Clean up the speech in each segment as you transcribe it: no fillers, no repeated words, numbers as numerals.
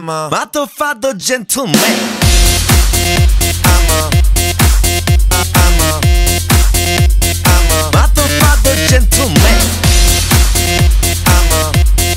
I'm a motherfucker gentleman. I'm a motherfucker gentleman. I'm a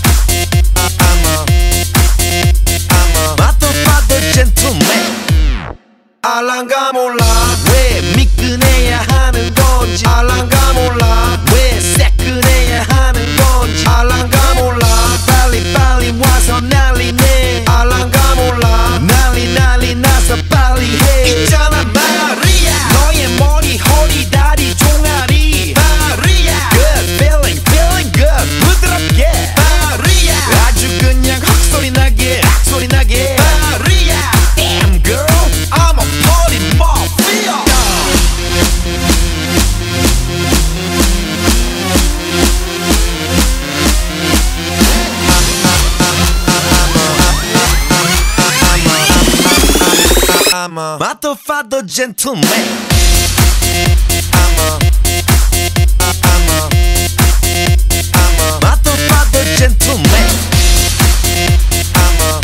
motherfucker gentleman. 알랑가 몰라 왜 미끈해야 하는 건지, 알랑가 몰라 왜 새끈해야 하는 건지, 알랑가 몰라 빨리 와서 난리내, 알랑가 몰라 난리 나서 빨리 해. 있잖아 마리아 너의 머리 허리 다리 종아리 마리아 good feeling good 부드럽게 마리아 아주 그냥 헉소리 나게 마리아 damn girl I'm a party mafia. I'm a motherfucker gentleman. I'm a motherfucker gentleman. I'm a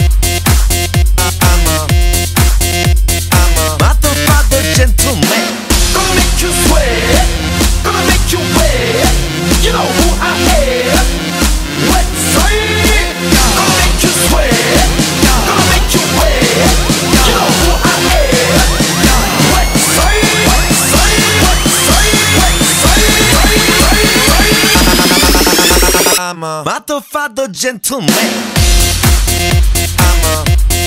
motherfucker gentleman. Gonna make you sweat, gonna make you wet. You know who I am. Let's say it. Gonna make you sweat, gonna make you wet. You know who I am. Let's say it. I'm a motherfucker gentleman. I'm a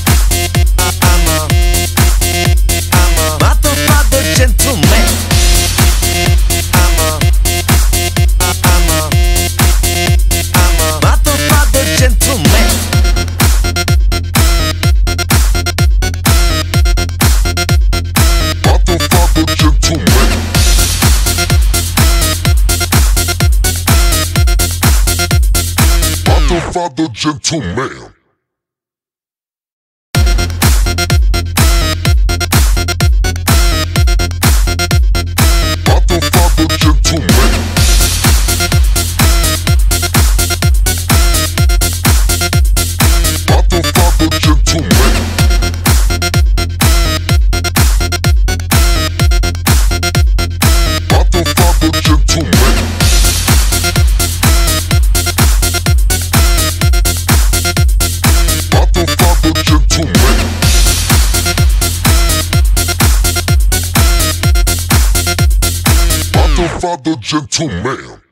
motherfucker gentleman. I'm a motherfucker gentleman. Motherfucker gentleman. Motherfucker gentleman. Motherfucker gentleman.